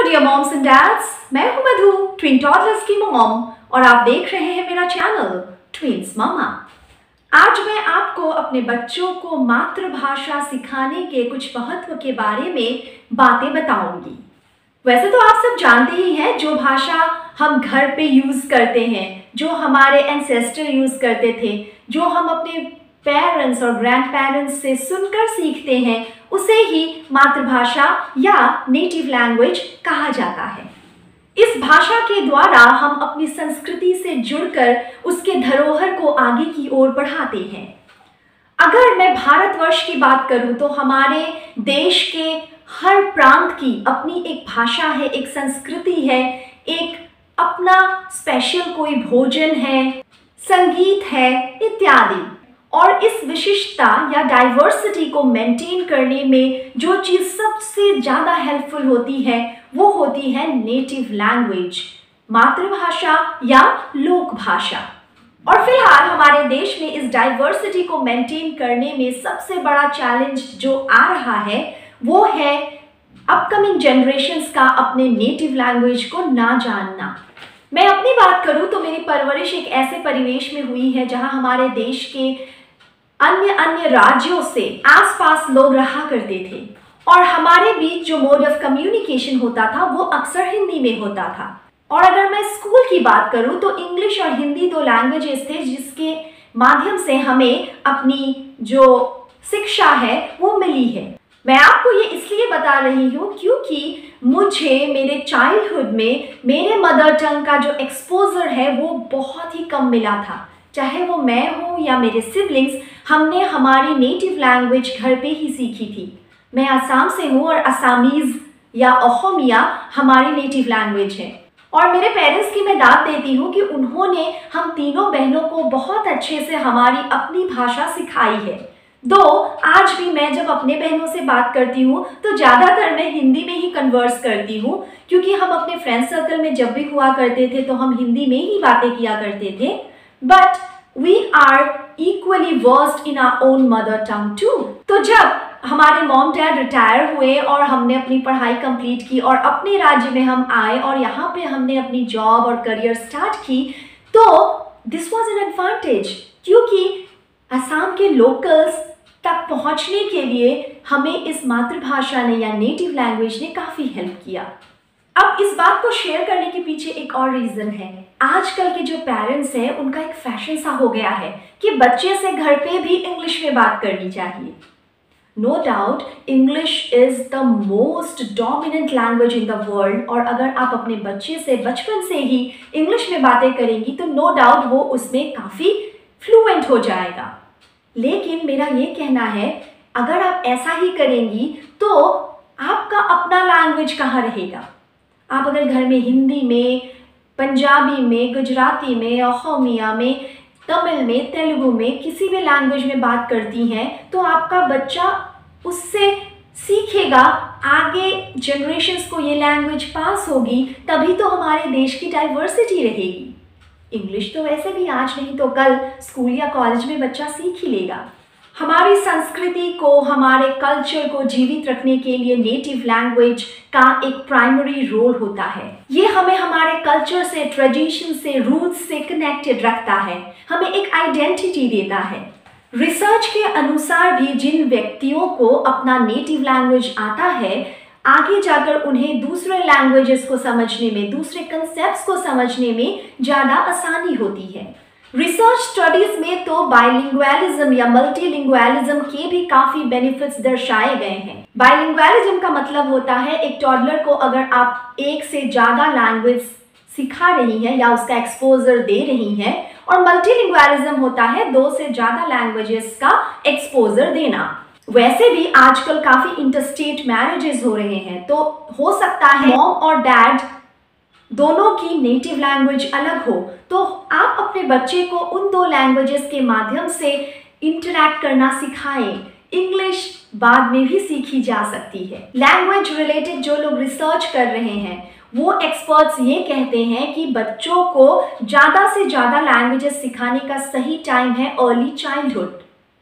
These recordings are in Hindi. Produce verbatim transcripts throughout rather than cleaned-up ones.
डियर मॉम्स एंड डैड्स, मैं हूं मधु, ट्विन टॉडलर्स की मॉम, और आप देख रहे हैं मेरा चैनल ट्विंस मामा। आज मैं आपको अपने बच्चों को मातृभाषा सिखाने के कुछ महत्व के बारे में बातें बताऊंगी। वैसे तो आप सब जानते ही हैं जो भाषा हम घर पे यूज करते हैं, जो हमारे एंसेस्टर यूज करते थे, जो हम अपने पेरेंट्स और ग्रैंड पेरेंट्स से सुनकर सीखते हैं, उसे ही मातृभाषा या नेटिव लैंग्वेज कहा जाता है। इस भाषा के द्वारा हम अपनी संस्कृति से जुड़कर उसके धरोहर को आगे की ओर बढ़ाते हैं। अगर मैं भारतवर्ष की बात करूं तो हमारे देश के हर प्रांत की अपनी एक भाषा है, एक संस्कृति है, एक अपना स्पेशल कोई भोजन है, संगीत है इत्यादि। और इस विशिष्टता या डाइवर्सिटी को मेंटेन करने में जो चीज़ सबसे ज़्यादा हेल्पफुल होती है वो होती है नेटिव लैंग्वेज, मातृभाषा या लोक भाषा। और फिलहाल हमारे देश में इस डाइवर्सिटी को मेंटेन करने में सबसे बड़ा चैलेंज जो आ रहा है वो है अपकमिंग जनरेशन्स का अपने नेटिव लैंग्वेज को ना जानना। मैं अपनी बात करूं तो मेरी परवरिश एक ऐसे परिवेश में हुई है जहां हमारे देश के अन्य अन्य राज्यों से आसपास लोग रहा करते थे और हमारे बीच जो मोड ऑफ कम्युनिकेशन होता था वो अक्सर हिंदी में होता था। और अगर मैं स्कूल की बात करूं तो इंग्लिश और हिंदी दो लैंग्वेजेस थे जिसके माध्यम से हमें अपनी जो शिक्षा है वो मिली है। मैं आपको ये इसलिए बता रही हूँ क्योंकि मुझे मेरे चाइल्डहुड में मेरे मदर टंग का जो एक्सपोजर है वो बहुत ही कम मिला था। चाहे वो मैं हूँ या मेरे सिबलिंग्स, हमने हमारी नेटिव लैंग्वेज घर पे ही सीखी थी। मैं असम से हूँ और असमीज़ या अहोमिया हमारी नेटिव लैंग्वेज है। और मेरे पेरेंट्स की मैं दाद देती हूँ कि उन्होंने हम तीनों बहनों को बहुत अच्छे से हमारी अपनी भाषा सिखाई है। दो आज भी मैं जब अपने बहनों से बात करती हूँ तो ज़्यादातर मैं हिंदी में ही कन्वर्स करती हूँ, क्योंकि हम अपने फ्रेंड सर्कल में जब भी हुआ करते थे तो हम हिंदी में ही बातें किया करते थे। But we are equally versed in our own mother tongue too. तो जब हमारे मॉम डैड रिटायर हुए और हमने अपनी पढ़ाई कंप्लीट की और अपने राज्य में हम आए और यहाँ पे हमने अपनी जॉब और करियर स्टार्ट की, तो दिस वाज एन एडवांटेज, क्योंकि असम के लोकल्स तक पहुँचने के लिए हमें इस मातृभाषा ने या नेटिव लैंग्वेज ने काफ़ी हेल्प किया। अब इस बात को शेयर करने के पीछे एक और रीज़न है। आजकल के जो पेरेंट्स हैं उनका एक फैशन सा हो गया है कि बच्चे से घर पे भी इंग्लिश में बात करनी चाहिए। No doubt English is the most dominant language in the world, और अगर आप अपने बच्चे से बचपन से ही इंग्लिश में बातें करेंगी तो नो डाउट वो उसमें काफ़ी फ्लुएंट हो जाएगा। लेकिन मेरा ये कहना है, अगर आप ऐसा ही करेंगी तो आपका अपना लैंग्वेज कहाँ रहेगा। आप अगर घर में हिंदी में, पंजाबी में, गुजराती में, अहोमिया में, तमिल में, तेलुगु में, किसी भी लैंग्वेज में बात करती हैं तो आपका बच्चा उससे सीखेगा, आगे जनरेशन्स को ये लैंग्वेज पास होगी, तभी तो हमारे देश की डाइवर्सिटी रहेगी। इंग्लिश तो वैसे भी आज नहीं तो कल स्कूल या कॉलेज में बच्चा सीख ही लेगा। हमारी संस्कृति को, हमारे कल्चर को जीवित रखने के लिए नेटिव लैंग्वेज का एक प्राइमरी रोल होता है। ये हमें हमारे कल्चर से, ट्रेडिशन से, रूट्स से कनेक्टेड रखता है, हमें एक आइडेंटिटी देता है। रिसर्च के अनुसार भी जिन व्यक्तियों को अपना नेटिव लैंग्वेज आता है, आगे जाकर उन्हें दूसरे लैंग्वेजेस को समझने में, दूसरे कंसेप्ट्स को समझने में ज़्यादा आसानी होती है। रिसर्च स्टडीज में तो बाइलिंगुअलिज्म या मल्टीलिंगुअलिज्म के भी काफ़ी बेनिफिट्स दर्शाए गए हैं। बाइलिंगुअलिज्म का मतलब होता है एक टॉडलर को अगर आप एक से ज़्यादा लैंग्वेज सिखा रही हैं या उसका एक्सपोजर दे रही हैं, और मल्टीलिंगुअलिज्म होता है दो से ज़्यादा लैंग्वेजेस का एक्सपोजर देना। वैसे भी आजकल काफ़ी इंटरस्टेट मैरिजेस हो रहे हैं, तो हो सकता है मॉम और डैड दोनों की नेटिव लैंग्वेज अलग हो, तो आप अपने बच्चे को उन दो लैंग्वेजेस के माध्यम से इंटरैक्ट करना सिखाएं। इंग्लिश बाद में भी सीखी जा सकती है। लैंग्वेज रिलेटेड जो लोग रिसर्च कर रहे हैं वो एक्सपर्ट्स ये कहते हैं कि बच्चों को ज़्यादा से ज़्यादा लैंग्वेजेस सिखाने का सही टाइम है अर्ली चाइल्डहुड।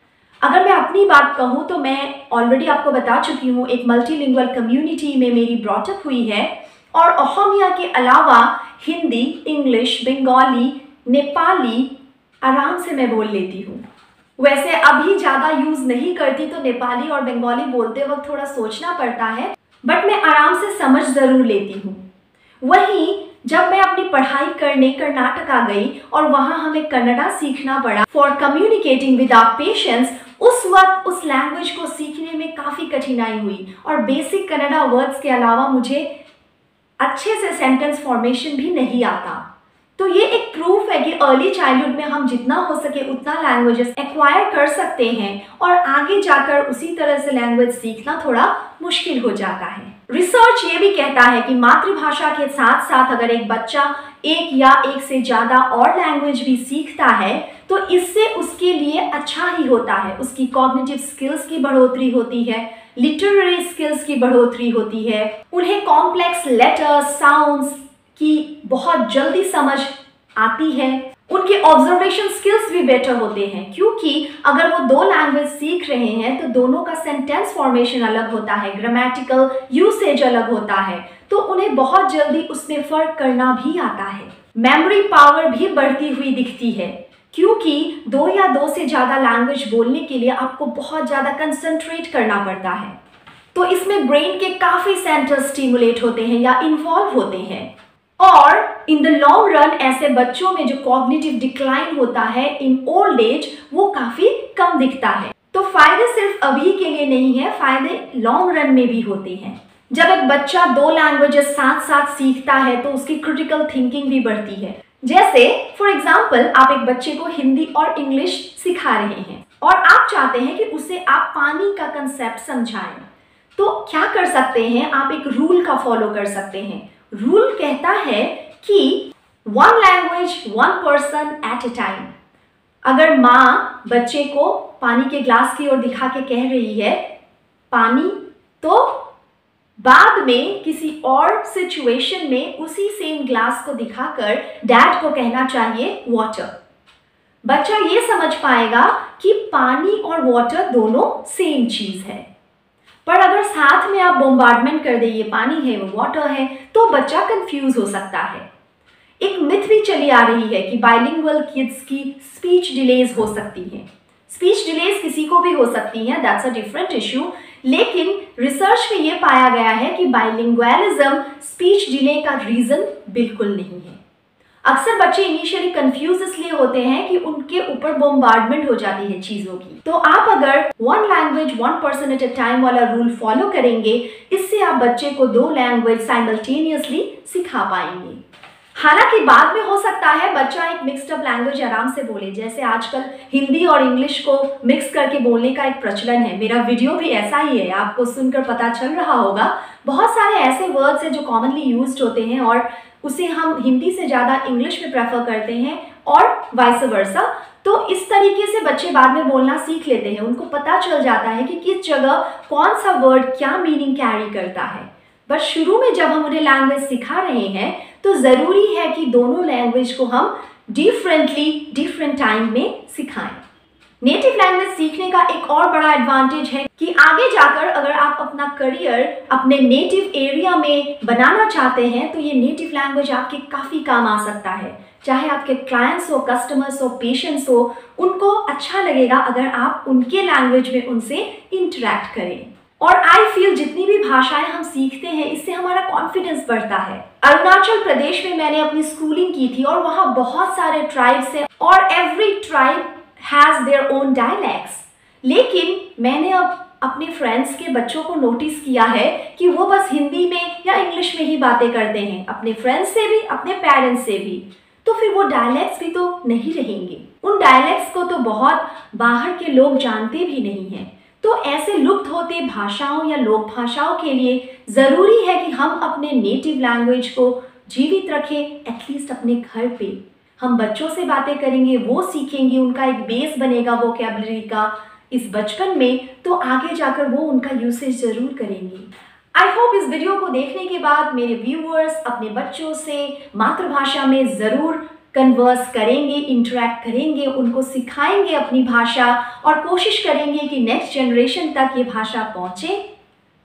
अगर मैं अपनी बात कहूँ तो मैं ऑलरेडी आपको बता चुकी हूँ, एक मल्टीलिंगुअल कम्युनिटी में मेरी ब्रॉटअप हुई है और असमिया के अलावा हिंदी, इंग्लिश, बंगाली, नेपाली आराम से मैं बोल लेती हूँ। वैसे अभी ज़्यादा यूज़ नहीं करती, तो नेपाली और बंगाली बोलते वक्त थोड़ा सोचना पड़ता है, बट मैं आराम से समझ ज़रूर लेती हूँ। वहीं जब मैं अपनी पढ़ाई करने कर्नाटक आ गई और वहाँ हमें कन्नड़ा सीखना पड़ा for communicating with our patients, उस वक्त उस लैंग्वेज को सीखने में काफ़ी कठिनाई हुई और बेसिक कन्नड़ा वर्ड्स के अलावा मुझे अच्छे से सेंटेंस फॉर्मेशन भी नहीं आता। तो ये एक प्रूफ है कि अर्ली चाइल्डहुड में हम जितना हो सके उतना लैंग्वेजेस एक्वायर कर सकते हैं और आगे जाकर उसी तरह से लैंग्वेज सीखना थोड़ा मुश्किल हो जाता है। रिसर्च ये भी कहता है कि मातृभाषा के साथ साथ अगर एक बच्चा एक या एक से ज़्यादा और लैंग्वेज भी सीखता है तो इससे उसके लिए अच्छा ही होता है। उसकी कॉग्निटिव स्किल्स की बढ़ोतरी होती है, लिटरेरी स्किल्स की बढ़ोतरी होती है, उन्हें कॉम्प्लेक्स लेटर्स, साउंड्स की बहुत जल्दी समझ आती है, उनके ऑब्जर्वेशन स्किल्स भी बेटर होते हैं, क्योंकि अगर वो दो लैंग्वेज सीख रहे हैं तो दोनों का सेंटेंस फॉर्मेशन अलग होता है, ग्रामेटिकल यूसेज अलग होता है, तो उन्हें बहुत जल्दी उसमें फर्क करना भी आता है। मेमोरी पावर भी बढ़ती हुई दिखती है, क्योंकि दो या दो से ज़्यादा लैंग्वेज बोलने के लिए आपको बहुत ज़्यादा कंसंट्रेट करना पड़ता है, तो इसमें ब्रेन के काफ़ी सेंटर्स स्टिमुलेट होते हैं या इन्वॉल्व होते हैं। और इन द लॉन्ग रन ऐसे बच्चों में जो कॉग्निटिव डिक्लाइन होता है इन ओल्ड एज, वो काफ़ी कम दिखता है। तो फायदे सिर्फ अभी के लिए नहीं है, फायदे लॉन्ग रन में भी होते हैं। जब एक बच्चा दो लैंग्वेजेस साथ साथ सीखता है तो उसकी क्रिटिकल थिंकिंग भी बढ़ती है। जैसे फॉर एग्जाम्पल, आप एक बच्चे को हिंदी और इंग्लिश सिखा रहे हैं और आप चाहते हैं कि उसे आप पानी का कंसेप्ट समझाएं, तो क्या कर सकते हैं, आप एक रूल का फॉलो कर सकते हैं। रूल कहता है कि one language one person at a time. अगर माँ बच्चे को पानी के ग्लास की ओर दिखा के कह रही है पानी, तो बाद में किसी और सिचुएशन में उसी सेम ग्लास को दिखाकर डैड को कहना चाहिए वाटर। बच्चा ये समझ पाएगा कि पानी और वाटर दोनों सेम चीज़ है। पर अगर साथ में आप बोmbardment कर दे, ये पानी है वो वाटर है, तो बच्चा कंफ्यूज हो सकता है। एक मिथ भी चली आ रही है कि बाइलिंगुअल किड्स की स्पीच डिलेज हो सकती है। स्पीच डिलेज किसी को भी हो सकती है, दैट्स अ डिफरेंट इशू, लेकिन रिसर्च में ये पाया गया है कि बाइलिंगुअलिज्म स्पीच डिले का रीज़न बिल्कुल नहीं है। अक्सर बच्चे इनिशियली कंफ्यूज इसलिए होते हैं कि उनके ऊपर बोmbardment हो जाती है चीज़ों की। तो आप अगर one language one person at a time वाला रूल फॉलो करेंगे, इससे आप बच्चे को दो लैंग्वेज साइमल्टेनियसली सिखा पाएंगे। हालांकि बाद में हो सकता है बच्चा एक मिक्स्ड अप लैंग्वेज आराम से बोले, जैसे आजकल हिंदी और इंग्लिश को मिक्स करके बोलने का एक प्रचलन है। मेरा वीडियो भी ऐसा ही है, आपको सुनकर पता चल रहा होगा। बहुत सारे ऐसे वर्ड्स हैं जो कॉमनली यूज्ड होते हैं और उसे हम हिंदी से ज़्यादा इंग्लिश में प्रेफर करते हैं और वाइस वर्सा। तो इस तरीके से बच्चे बाद में बोलना सीख लेते हैं, उनको पता चल जाता है कि किस जगह कौन सा वर्ड क्या मीनिंग कैरी करता है। बस शुरू में जब हम उन्हें लैंग्वेज सिखा रहे हैं तो ज़रूरी है कि दोनों लैंग्वेज को हम डिफरेंटली डिफरेंट टाइम में सिखाएं। नेटिव लैंग्वेज सीखने का एक और बड़ा एडवांटेज है कि आगे जाकर अगर आप अपना करियर अपने नेटिव एरिया में बनाना चाहते हैं तो ये नेटिव लैंग्वेज आपके काफ़ी काम आ सकता है। चाहे आपके क्लाइंट्स हो, कस्टमर्स हो, पेशेंट्स हो, उनको अच्छा लगेगा अगर आप उनके लैंग्वेज में उनसे इंटरेक्ट करें। और आई फील जितनी भी भाषाएं हम सीखते हैं इससे हमारा कॉन्फिडेंस बढ़ता है। अरुणाचल प्रदेश में मैंने अपनी स्कूलिंग की थी और वहाँ बहुत सारे ट्राइब्स हैं और every tribe has their own dialects. लेकिन मैंने अब अपने फ्रेंड्स के बच्चों को नोटिस किया है कि वो बस हिंदी में या इंग्लिश में ही बातें करते हैं, अपने फ्रेंड्स से भी, अपने पेरेंट्स से भी। तो फिर वो डायलैक्ट्स भी तो नहीं रहेंगे। उन डायलैक्ट्स को तो बहुत बाहर के लोग जानते भी नहीं हैं। तो ऐसे लुप्त होते भाषाओं या लोक भाषाओं के लिए ज़रूरी है कि हम अपने नेटिव लैंग्वेज को जीवित रखें। एटलीस्ट अपने घर पे हम बच्चों से बातें करेंगे, वो सीखेंगे, उनका एक बेस बनेगा वोकैबुलरी का इस बचपन में, तो आगे जाकर वो उनका यूसेज ज़रूर करेंगे। आई होप इस वीडियो को देखने के बाद मेरे व्यूअर्स अपने बच्चों से मातृभाषा में ज़रूर कन्वर्स करेंगे, इंटरेक्ट करेंगे, उनको सिखाएंगे अपनी भाषा और कोशिश करेंगे कि नेक्स्ट जनरेशन तक ये भाषा पहुँचे।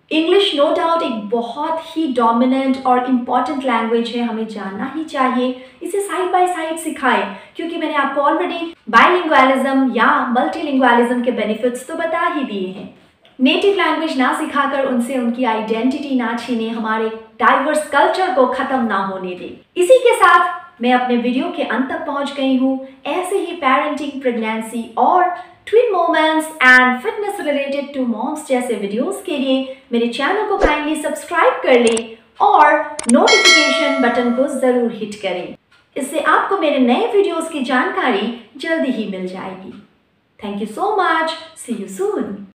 इंग्लिश नो डाउट एक बहुत ही डोमिनेंट और इम्पॉर्टेंट लैंग्वेज है, हमें जानना ही चाहिए। इसे साइड बाय साइड सिखाएं, क्योंकि मैंने आपको ऑलरेडी बाइलिंगुअलिज्म या मल्टीलिंगुअलिज्म के बेनिफिट्स तो बता ही दिए हैं। नेटिव लैंग्वेज ना सिखाकर उनसे उनकी आइडेंटिटी ना छीने, हमारे डाइवर्स कल्चर को खत्म ना होने दें। इसी के साथ मैं अपने वीडियो के अंत तक पहुंच गई हूँ। ऐसे ही पेरेंटिंग, प्रेगनेंसी और twin moments and fitness related to moms जैसे वीडियोस के लिए मेरे चैनल को काइंडली सब्सक्राइब कर लें और नोटिफिकेशन बटन को जरूर हिट करें। इससे आपको मेरे नए वीडियोस की जानकारी जल्दी ही मिल जाएगी। Thank you so much. See you soon.